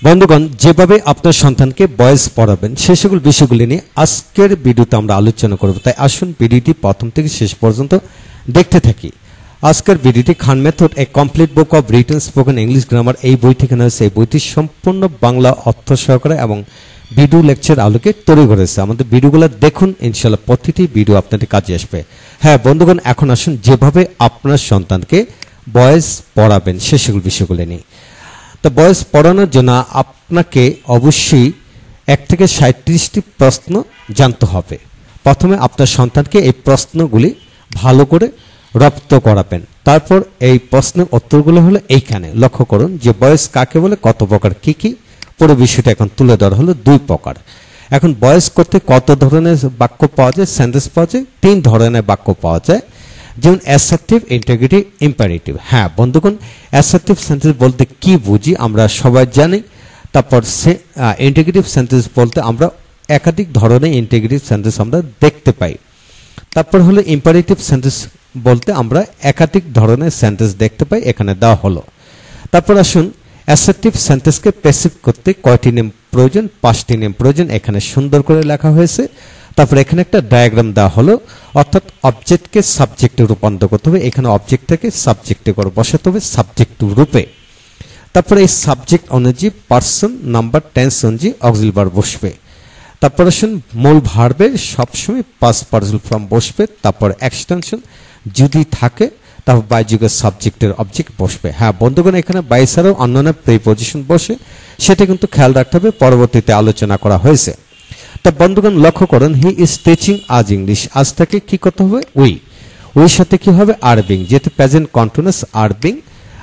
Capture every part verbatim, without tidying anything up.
বন্ধুগণ, যেভাবে আপনার সন্তানকে বয়স পড়াবেন সে সকল বিষয়গুলি নিয়ে আজকের ভিডিওতে আমরা আলোচনা করব। তাই আসুন ভিডিওটি প্রথম থেকে শেষ পর্যন্ত দেখতে থাকি। আজকের ভিডিওটি Khan method a complete book of written spoken English grammar এই বই থেকে নেওয়া। এই বইটি সম্পূর্ণ বাংলা অর্থ সহকারে এবং ভিডিও লেকচার আলোকে তৈরি করেছে। আমাদের ভিডিওগুলো দেখুন, ইনশাআল্লাহ প্রতিটি ভিডিও আপনাদের কাজে আসবে। হ্যাঁ বন্ধুগণ, এখন আসুন যেভাবে আপনার সন্তানকে বয়স পড়াবেন সে সকল বিষয়গুলি নিয়ে। তো বয়স পড়ানোর জন্য আপনাকে অবশ্যই এক থেকে সাঁত্রিশটি প্রশ্ন জানতে হবে। প্রথমে আপনার সন্তানকে এই প্রশ্নগুলি ভালো করে রপ্ত করাবেন। তারপর এই প্রশ্নের উত্তরগুলো হলো এইখানে লক্ষ্য করুন যে বয়স কাকে বলে, কত প্রকার, কি কি, পুরো বিষয়টা এখন তুলে ধরা হলো দুই প্রকার। এখন বয়স করতে কত ধরনের বাক্য পাওয়া যায়, সেন্টেন্স পাওয়া যায়, তিন ধরনের বাক্য পাওয়া যায়, যেমন অ্যাসার্টিভ, ইন্টিগ্রেটিভ, ইম্পারেটিভ। হ্যাঁ বন্ধুগণ, অ্যাসার্টিভ সেন্টেন্স বলতে কি বুঝি আমরা সবাই জানি। তারপর সে ইন্টিগ্রেটিভ সেন্টেন্স বলতে আমরা একাধিক ধরনের ইন্টিগ্রেটিভ সেন্টেন্স আমরা দেখতে পাই। তারপর হলো ইম্পারেটিভ সেন্টেন্স বলতে আমরা একাধিক ধরনের সেন্টেন্স দেখতে পাই, এখানে দেওয়া হলো। তারপর আসুন অ্যাসার্টিভ সেন্টেন্সকে প্যাসিভ করতে কয়টি নিয়ম প্রয়োজন, পাঁচটি নিয়ম প্রয়োজন, এখানে সুন্দর করে লেখা হয়েছে। তারপর এখানে একটা ডায়াগ্রাম দেওয়া হলো, অর্থাৎ অবজেক্টকে সাবজেক্টে রূপান্তর করতে হবে। এখানে অবজেক্টটাকে সাবজেক্টে করে বসাতে হবে সাবজেক্ট রূপে। তারপরে এই সাবজেক্ট অনুযায়ী পার্সন, নাম্বার, টেন্স অনুযায়ী অক্সিলারি ভার্ব বসবে। তারপর আসুন মূল ভার্বে সবসময় পাস্ট পার্সিয়াল ফর্ম বসবে। তারপর এক্সটেনশন যদি থাকে তারপর বাই যুগের সাবজেক্টের অবজেক্ট বসবে। হ্যাঁ বন্ধুগণ, এখানে বাই ছাড়াও অন্যান্য প্রিপজিশন বসে, সেটা কিন্তু খেয়াল রাখতে হবে, পরবর্তীতে আলোচনা করা হয়েছে। তা বন্ধুগণ লক্ষ্য করুন, হি ইজ টিচিং আজ ইংলিশ, আজ থেকে কি করতে হবে, উই, উই সাথে কি হবে, আর বিং, যেহেতু প্রেজেন্ট কন্টিনিউয়াস আর বিং,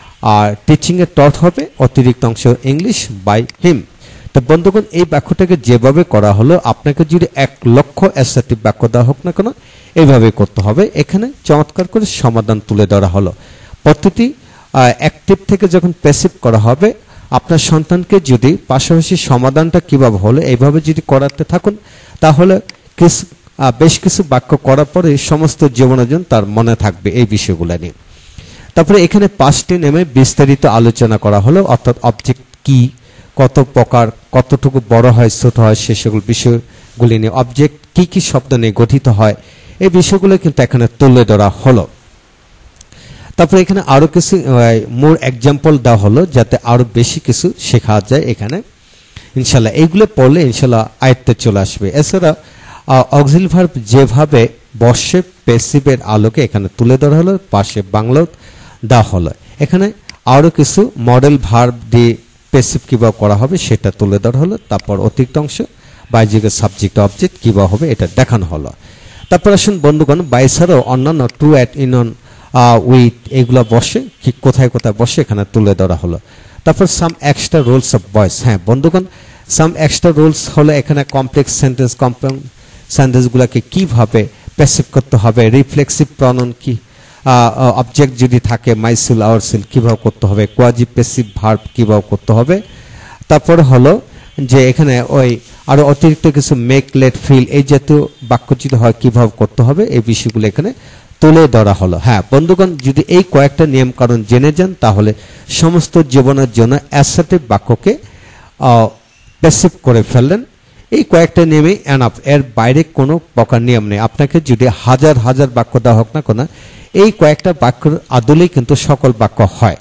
আর টিচিং এর টট হবে অতিরিক্ত অংশ ইংলিশ বাই হিম। তো বন্ধুগণ এই বাক্যটাকে যেভাবে করা হলো, আপনাকে যদি এক লক্ষ অ্যাসার্টিভ বাক্য দেওয়া হোক না কেন এইভাবে করতে হবে। এখানে চমৎকার করে সমাধান তুলে ধরা হলো। প্রতিটি অ্যাক্টিভ থেকে যখন প্যাসিভ করা হবে, আপনার সন্তানকে যদি পাশাপাশি সমাধানটা কিভাবে হলো এইভাবে যদি করাতে থাকুন, তাহলে কিছু বেশ কিছু বাক্য করার পরে সমস্ত জীবনের জন্য তার মনে থাকবে এই বিষয়গুলো নিয়ে। তারপরে এখানে পাঁচটি নেমে বিস্তারিত আলোচনা করা হলো, অর্থাৎ অবজেক্ট কি, কত প্রকার, কতটুকু বড় হয়, ছোট হয়, সে সকল বিষয়গুলি নিয়ে, অবজেক্ট কি কি শব্দ নিয়ে গঠিত হয়, এই বিষয়গুলো কিন্তু এখানে তুলে ধরা হলো। তারপরে এখানে আরো কিছু মোর এক্সাম্পল দেওয়া হলো যাতে আরো বেশি কিছু শেখা যায় এখানে, ইনশাল্লাহ এইগুলো পড়লে ইনশাল্লাহ আয়ত্তে চলে আসবে। এছাড়া অক্সিলারি ভার্ব যেভাবে বসে প্যাসিভের আলোকে এখানে তুলে ধরা হলো, পাশে বাংলা দেওয়া হলো। এখানে আরো কিছু মডেল ভার্ব দিয়ে প্যাসিভ কিভাবে করা হবে সেটা তুলে ধরা হলো। তারপর অতিরিক্ত অংশ বাই যুগের সাবজেক্ট অবজেক্ট কিভাবে হবে এটা দেখানো হলো। তারপর আসুন বন্ধুগণ, বাই ছাড়াও অন্যান্য to at, in, on, with এগুলো বসে কি কোথায় কোথায় বসে এখানে তুলে ধরা হলো। তারপর some extra rules of voice. হ্যাঁ বন্ধুগণ, সাম এক্সট্রা রুলস হলো এখানে কমপ্লেক্স সেন্টেন্স, কম্পাউন্ড সেন্টেন্সগুলোকে কিভাবে প্যাসিভ করতে হবে, রিফ্লেক্সিভ প্রনাউন কি, অবজেক্ট যদি থাকে মাইসেল, আওয়ারসেল কিভাবে করতে হবে, কোয়াজি প্যাসিভ ভার্ব কিভাবে করতে হবে। তারপর হলো যে এখানে ওই আরো অতিরিক্ত কিছু মেক, লেট, ফিল এই জাতীয় বাক্য যদি হয় কিভাবে করতে হবে, এই বিষয়গুলো এখানে তুলে ধরা হলো। হ্যাঁ বন্ধুগণ, যদি এই কয়েকটা নিয়ম কারণ জেনে যান তাহলে সমস্ত জীবনের জন্য অ্যাসার্টিভ বাক্যকে প্যাসিভ করে ফেললেন। এই কয়েকটা নিয়মে এনাফ, এর বাইরে কোনো প্রকার নিয়ম নেই। আপনাকে যদি হাজার হাজার বাক্য দেওয়া হোক না কেন, এই কয়েকটা বাক্যের আদলেই কিন্তু সকল বাক্য হয়।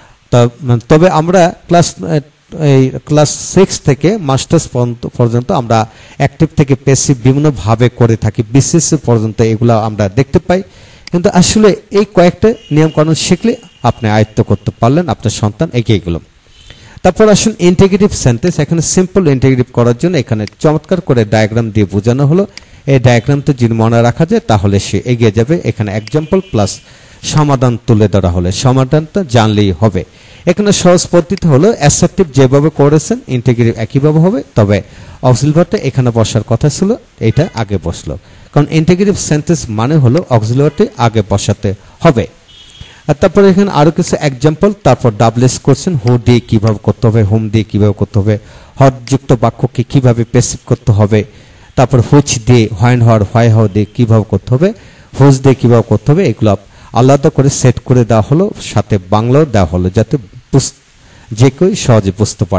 তবে আমরা ক্লাস এই ক্লাস সিক্স থেকে মাস্টার্স পর্যন্ত আমরা অ্যাক্টিভ থেকে প্যাসিভ বিভিন্নভাবে করে থাকি, বিসিএস পর্যন্ত এগুলো আমরা দেখতে পাই। কিন্তু আসলে এই কয়েকটা নিয়ম কানুন শিখলে আপনি আয়ত্ত করতে পারলেন, আপনার সন্তান এগিয়ে গেল। তারপর আসুন ইন্টিগ্রেটিভ সেন্টেন্স। এখানে সিম্পল ইন্টিগ্রেটিভ করার জন্য এখানে চমৎকার করে ডায়াগ্রাম দিয়ে বোঝানো হলো। এই ডায়াগ্রামটা যদি মনে রাখা যায় তাহলে সে এগিয়ে যাবে। এখানে এক্সাম্পল প্লাস সমাধান তুলে ধরা হলে সমাধানটা জানলেই হবে। এখানে সহজ পদ্ধতি হলো অ্যাসার্টিভ যেভাবে করেছেন ইন্টিগ্রেটিভ একইভাবে হবে, তবে অক্সিলারি ভার্বটা এখানে বসার কথা ছিল, এটা আগে বসলো, কারণ ইন্টিগ্রেটিভ সেন্টেন্স মানে হলো অক্সিলারিটি আগে বসাতে হবে। আর তারপরে এখানে আরো কিছু এক্সাম্পল, তারপর ডাবলেস কোশ্চেন, হু দিয়ে কিভাবে করতে হবে, হোম দিয়ে কিভাবে করতে হবে, হট যুক্ত বাক্যকে কিভাবে প্যাসিভ করতে হবে, তারপর হুইচ দিয়ে, হোয়েন, হর, হোয়াই, হাউ দিয়ে কিভাবে করতে হবে, হুজ দিয়ে কিভাবে করতে হবে, এগুলো আলাদা করে সেট করে দেওয়া হলো, সাথে বাংলাও দেওয়া হলো যাতে যে কেউ সহজে বুঝতে পারে।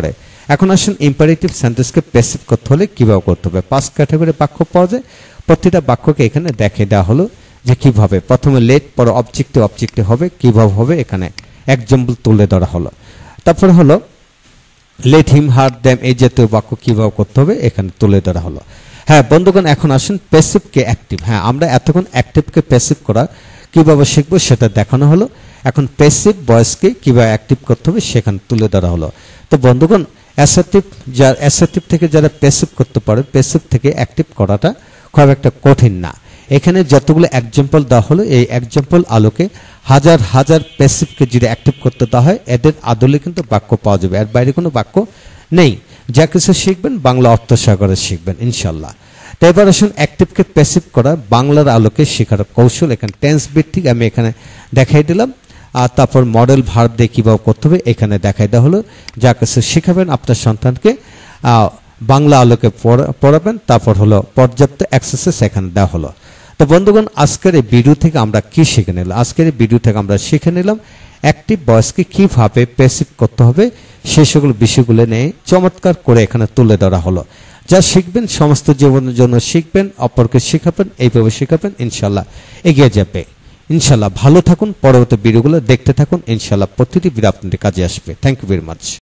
এখন আসুন ইম্পারেটিভ সেন্টেন্সকে প্যাসিভ করতে হলে কিভাবে করতে হবে। পাঁচ ক্যাটাগরি বাক্য পাওয়া যায়, প্রতিটা বাক্যকে এখানে দেখিয়ে দেওয়া হলো যে কিভাবে। প্রথমে লেট, পরে অবজেক্টিভ, অবজেক্টিভ হবে কিভাবে হবে এখানে এক্সাম্পল তুলে ধরা হলো। তারপরে হলো লেট হিম হার দ্যাম, এই জাতীয় বাক্য কিভাবে করতে হবে এখানে তুলে ধরা হলো। হ্যাঁ বন্ধুগণ, এখন আসুন প্যাসিভকে অ্যাক্টিভ। হ্যাঁ আমরা এতক্ষণ অ্যাক্টিভকে প্যাসিভ করা কিভাবে শিখবো সেটা দেখানো হলো। এখন প্যাসিভ ভয়েসকে কিভাবে অ্যাক্টিভ করতে হবে সেখানে তুলে ধরা হলো। তো বন্ধুগণ, অ্যাসার্টিভ যা অ্যাসার্টিভ থেকে যারা প্যাসিভ করতে পারে, প্যাসিভ থেকে অ্যাক্টিভ করাটা খুব একটা কঠিন না। এখানে যতগুলো এক্সাম্পল দেওয়া হলো, এই এক্সাম্পল আলোকে হাজার হাজার প্যাসিভকে যদি অ্যাক্টিভ করতে দেওয়া হয় এদের আদলে কিন্তু বাক্য পাওয়া যাবে, এর বাইরে কোনো বাক্য নেই। যা কিছু শিখবেন বাংলা অর্থ সহকারে শিখবেন ইনশাল্লাহ। তো এবার আসুন অ্যাক্টিভকে প্যাসিভ করা বাংলার আলোকে শেখার কৌশল এখানে টেন্স ভিত্তিক আমি এখানে দেখাই দিলাম। আর তারপর মডেল ভার্ব দিয়ে কীভাবে করতে হবে এখানে দেখাই দেওয়া হলো। যা কিছু শেখাবেন আপনার সন্তানকে বাংলা আলোকে পড়াবেন, তারপর হলো পর্যাপ্ত এক্সারসাইজ এখানে দেওয়া হলো। তো বন্ধুগণ, আজকের এই ভিডিও থেকে আমরা কি শিখে নিলাম? আজকের এই ভিডিও থেকে আমরা শিখে নিলাম অ্যাক্টিভ ভয়েসকে কিভাবে প্যাসিভ করতে হবে, সেই সকল বিষয়গুলো নিয়ে চমৎকার করে এখানে তুলে ধরা হলো। যা শিখবেন সমস্ত জীবনের জন্য শিখবেন, অপরকে শেখাবেন, এইভাবে শেখাবেন, ইনশাল্লাহ এগিয়ে যাবে। ইনশাল্লাহ ভালো থাকুন, পরবর্তী ভিডিওগুলো দেখতে থাকুন, ইনশাল্লাহ প্রতিটি ভিডিও আপনাদের কাজে আসবে। Thank you very much.